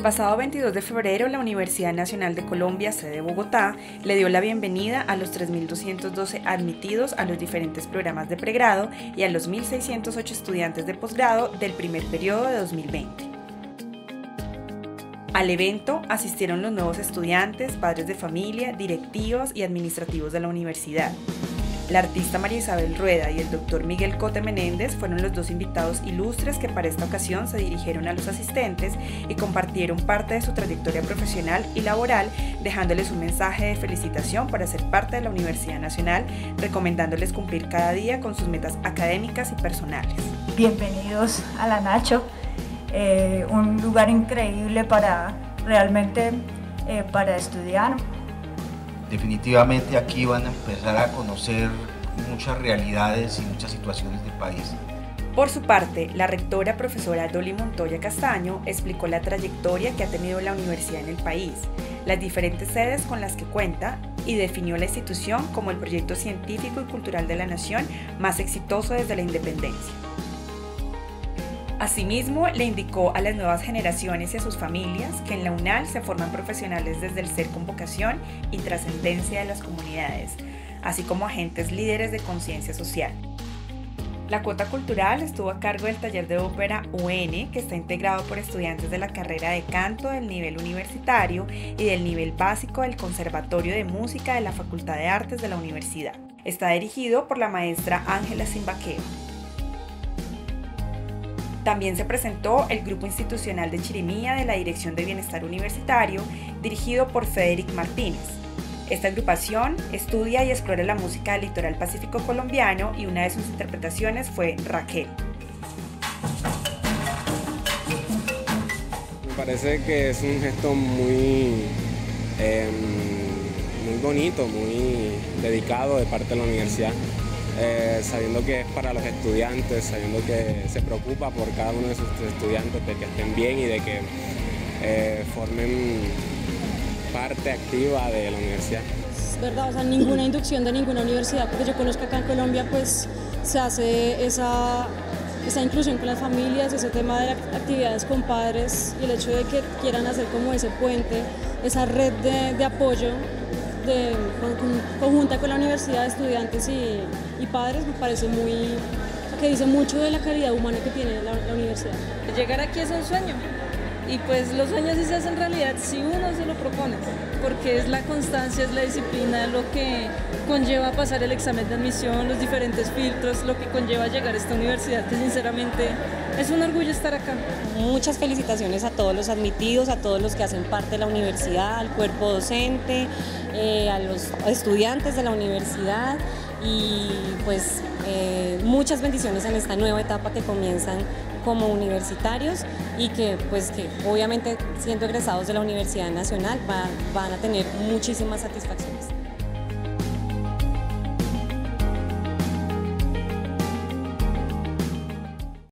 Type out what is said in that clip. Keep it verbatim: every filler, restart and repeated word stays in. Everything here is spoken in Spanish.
pasado veintidós de febrero, la Universidad Nacional de Colombia, sede Bogotá, le dio la bienvenida a los tres mil doscientos doce admitidos a los diferentes programas de pregrado y a los mil seiscientos ocho estudiantes de posgrado del primer periodo de dos mil veinte. Al evento asistieron los nuevos estudiantes, padres de familia, directivos y administrativos de la universidad. La artista María Isabel Rueda y el doctor Miguel Cote Menéndez fueron los dos invitados ilustres que para esta ocasión se dirigieron a los asistentes y compartieron parte de su trayectoria profesional y laboral, dejándoles un mensaje de felicitación para ser parte de la Universidad Nacional, recomendándoles cumplir cada día con sus metas académicas y personales. Bienvenidos a la Nacho, eh, un lugar increíble para realmente eh, para estudiar. Definitivamente aquí van a empezar a conocer muchas realidades y muchas situaciones del país. Por su parte, la rectora profesora Dolly Montoya Castaño explicó la trayectoria que ha tenido la universidad en el país, las diferentes sedes con las que cuenta y definió la institución como el proyecto científico y cultural de la nación más exitoso desde la independencia. Asimismo, le indicó a las nuevas generaciones y a sus familias que en la UNAL se forman profesionales desde el ser con vocación y trascendencia de las comunidades, así como agentes líderes de conciencia social. La cuota cultural estuvo a cargo del taller de ópera U N, que está integrado por estudiantes de la carrera de canto del nivel universitario y del nivel básico del Conservatorio de Música de la Facultad de Artes de la universidad. Está dirigido por la maestra Ángela Simbaqueo. También se presentó el Grupo Institucional de Chirimía de la Dirección de Bienestar Universitario, dirigido por Federic Martínez. Esta agrupación estudia y explora la música del litoral pacífico colombiano y una de sus interpretaciones fue Raquel. Me parece que es un gesto muy, eh, muy bonito, muy dedicado de parte de la universidad. Eh, sabiendo que es para los estudiantes, sabiendo que se preocupa por cada uno de sus estudiantes, de que estén bien y de que eh, formen parte activa de la universidad. Es verdad, o sea, ninguna inducción de ninguna universidad, porque yo conozco acá en Colombia, pues se hace esa, esa inclusión con las familias, ese tema de las actividades con padres y el hecho de que quieran hacer como ese puente, esa red de, de apoyo de, con, con, conjunta con la universidad de estudiantes y, y padres, me parece muy, que dice mucho de la calidad humana que tiene la, la universidad. Llegar aquí es un sueño y pues los sueños sí se hacen realidad si uno se lo propone, porque es la constancia, es la disciplina, lo que conlleva pasar el examen de admisión, los diferentes filtros, lo que conlleva llegar a esta universidad, que sinceramente es un orgullo estar acá. Muchas felicitaciones a todos los admitidos, a todos los que hacen parte de la universidad, al cuerpo docente, eh, a los estudiantes de la universidad y pues eh, muchas bendiciones en esta nueva etapa que comienzan como universitarios y que pues que obviamente siendo egresados de la Universidad Nacional va, van a tener muchísimas satisfacciones.